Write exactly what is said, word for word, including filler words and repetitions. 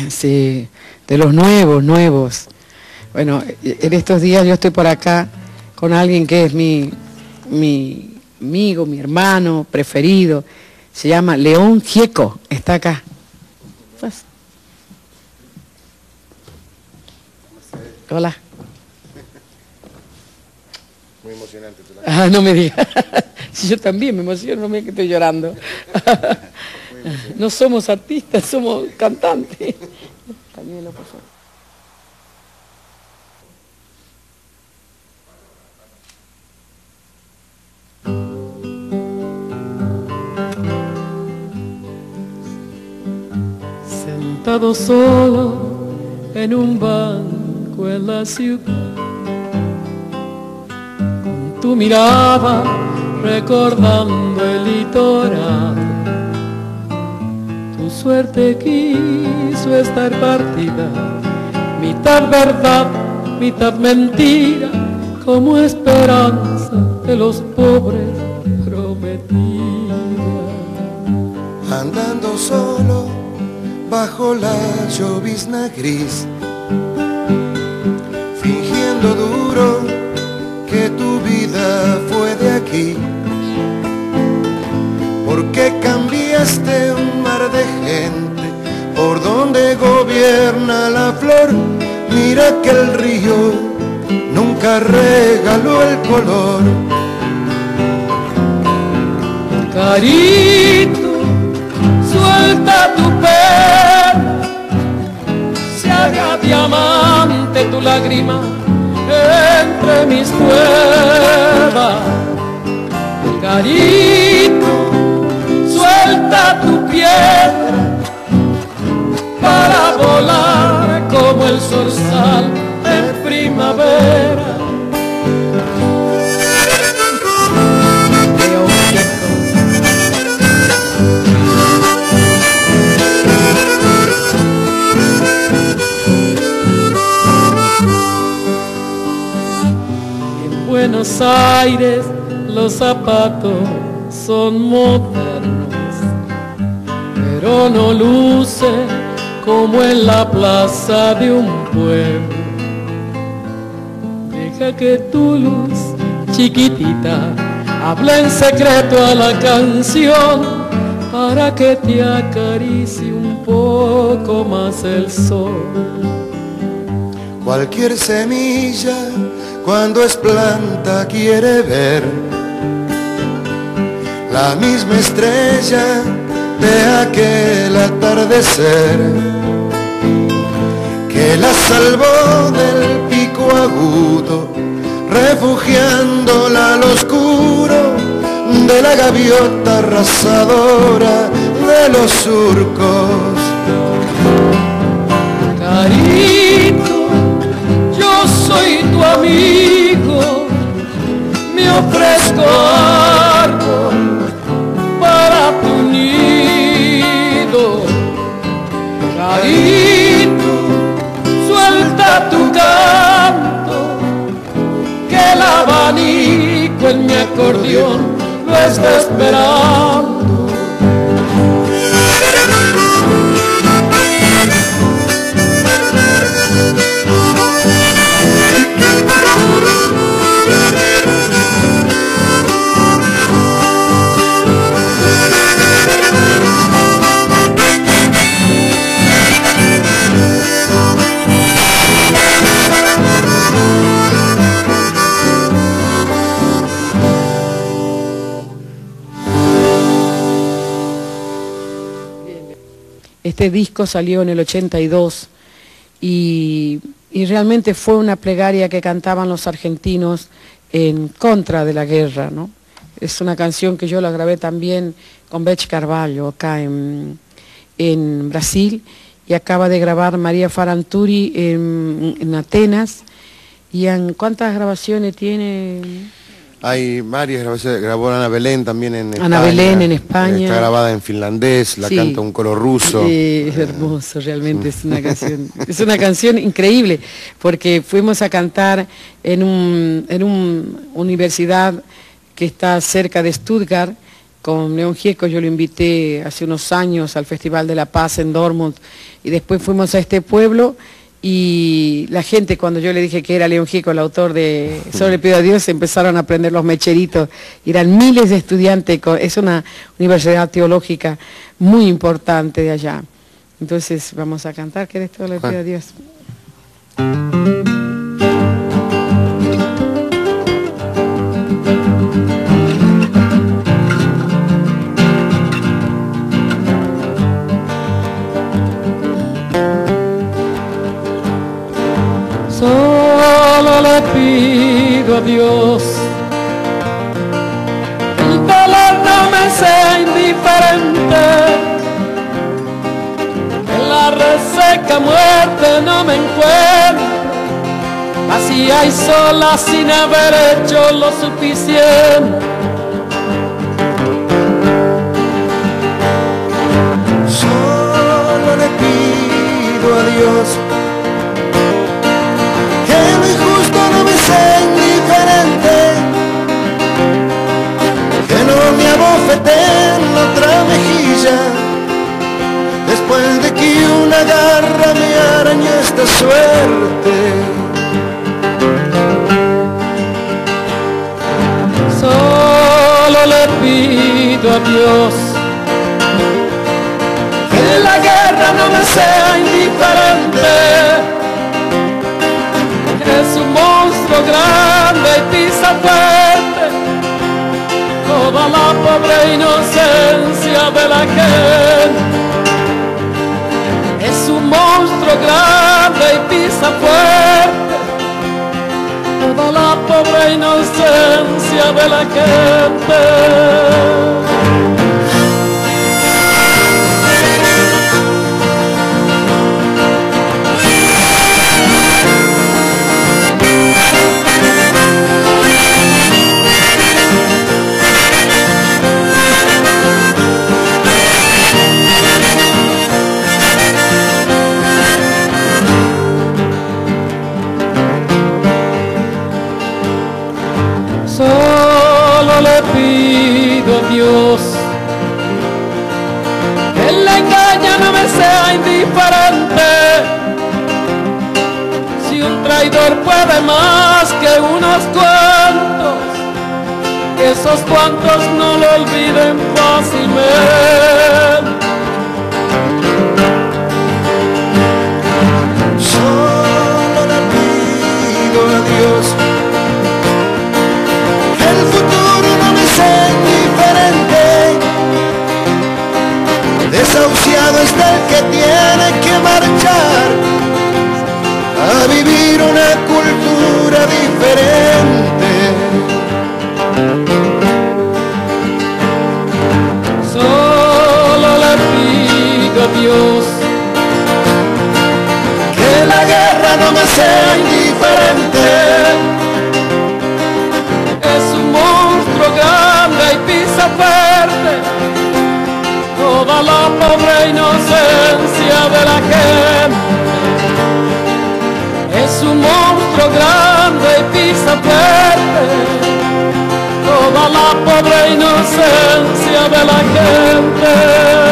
Sí, de los nuevos, nuevos. Bueno, en estos días yo estoy por acá con alguien que es mi, mi amigo, mi hermano preferido. Se llama León Gieco, está acá. Pues. Hola. Muy emocionante. Ah, no me digas. Si yo también me emociono, no me digas que estoy llorando. No somos artistas, somos cantantes. También lo pasó. Sentado solo en un banco en la ciudad, con tu mirada recordando el litoral, tu suerte quiso estar partida, mitad verdad, mitad mentira, como esperanza de los pobres prometida. Andando solo bajo la llovizna gris, fingiendo duro que tu vida fue de aquí, porque cambiaste un mar de gente por donde gobierna la flor. Mira que el río nunca regaló el color. Carito, suelta tu pena, se haga diamante tu lágrima entre mis pruebas. Carito, suelta tu piedra para volar como el zorzal en primavera. En Buenos Aires los zapatos son modernos, pero no luce como en la plaza de un pueblo. Deja que tu luz chiquitita hable en secreto a la canción, para que te acaricie un poco más el sol. Cualquier semilla cuando es planta quiere ver la misma estrella de aquel atardecer que la salvó del pico agudo, refugiándola al oscuro de la gaviota arrasadora de los surcos. Carito, yo soy tu amigo, me ofrezco árbol para tu nido. Carito, suelta tu canto, que el abanico en mi acordeón lo está esperando. Este disco salió en el ochenta y dos y, y realmente fue una plegaria que cantaban los argentinos en contra de la guerra, ¿no? Es una canción que yo la grabé también con Beth Carvalho acá en, en Brasil, y acaba de grabar María Faranturi en, en Atenas. ¿Y en cuántas grabaciones tiene? Hay varias grabaciones, grabó Ana Belén también en España. Ana Belén en España. Está grabada en finlandés, la sí. canta un coro ruso. Sí, es hermoso, realmente es una canción, es una canción increíble, porque fuimos a cantar en un, en una universidad que está cerca de Stuttgart, con León Gieco, yo lo invité hace unos años al Festival de la Paz en Dortmund, y después fuimos a este pueblo, y la gente, cuando yo le dije que era León Gieco, el autor de Solo le pido a Dios, empezaron a prender los mecheritos, y eran miles de estudiantes, es una universidad teológica muy importante de allá. Entonces vamos a cantar, ¿querés? Solo le pido a Dios. Solo le pido a Dios que el dolor no me sea indiferente, que la reseca muerte no me encuentre vacía y sola sin haber hecho lo suficiente. Solo le pido a Dios en la otra mejilla, después de que una garra me arañó esta suerte. Solo le pido a Dios que la guerra no me sea indiferente, que es un monstruo grande y pisa fuerte toda la pobre inocencia de la gente. Es un monstruo grande y pisa fuerte toda la pobre inocencia de la gente. Solo le pido a Dios que el engaño no me sea indiferente. Si un traidor puede más que unos cuantos, que esos cuantos no lo olviden fácilmente. Solo le pido a Dios desahuciado está el que tiene que marchar a vivir una cultura diferente. Solo le pido a Dios que la guerra no me sea indiferente. Es un monstruo grande y pisa fuerte toda la pobre inocencia de la gente. Es un monstruo grande y pisa fuerte toda la pobre inocencia de la gente.